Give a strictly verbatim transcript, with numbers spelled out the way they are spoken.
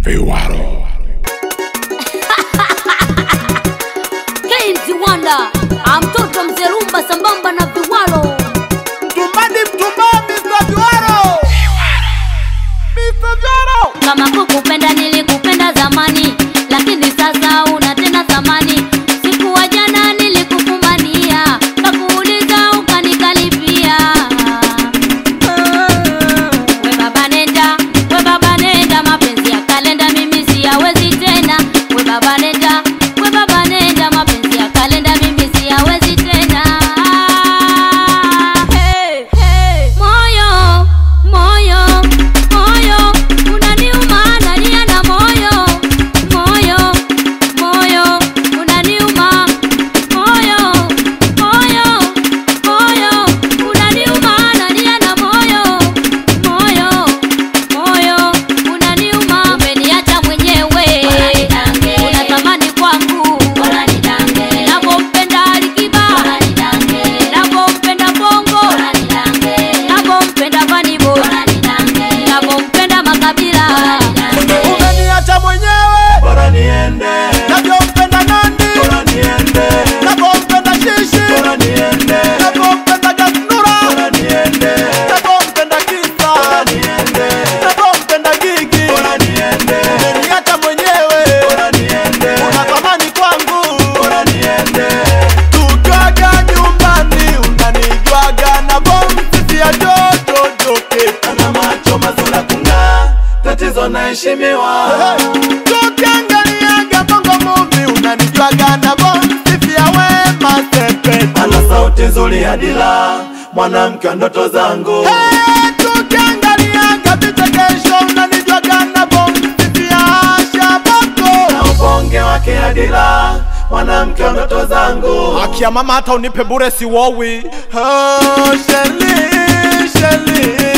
Viwaro. Kaymziwanda, mtoto mzee Rumba sambamba na Viwaro. Mtumbadi mtumba mister Viwaro. mister Viwaro. Kama kukupenda nilikupenda zamani, lakini sasa una tena thamani. Siku wa jana nilikufumania, kakuuliza ukanikalipia. We baba nenda, we baba nenda, mapenzi ya kalenda mimi siyawezi tena. We baba nenda, we baba nenda, mapenzi ya kalenda mimi siyawezi tena. Hey, hey. Moyo, moyo, moyo, unaniuma nalia na moyo. Moyo, moyo, unaniuma. Moyo, moyo, moyo, unaniuma nalia na moyo. Moyo, moyo, unaniuma. Umeniacha mwenyewe, unatamani kwangu. Ninapompenda Alikiba, ninapompenda Bongo, ninapompenda Vanibo, ninapompenda Makabila. Umeniacha mwenyewe, bora niende. navyompenda Nandi, Bora niende. navyompenda Shishi, Bora niende. navyompenda Gasnura, Bora niende. navyompenda Kisa, Bora niende. navyompenda Gigi. Bora niende. Umeniacha mwenyewe, Bora niende. unatamani kwangu. Bora niende. Tukiwaga nyumbani unanijwaga na bomsi ya joto joke. Ana macho mazuri kung'aa, tatizo naheshimiwa. Tukiangaliaga bongo movie unanijwaga na bomsi ya Wema Sepetu. Ana sauti nzuri ya dila, mwanamke wa ndoto zangu. Hey, tukiangaliaga vichekesho unanijwaga na bomsi ya Shabako. Na ubonge wake ya dila, mwanamke wa ndoto zangu. Akia mama hata unipe bure si wowi. Oh, Shelly, Shelly.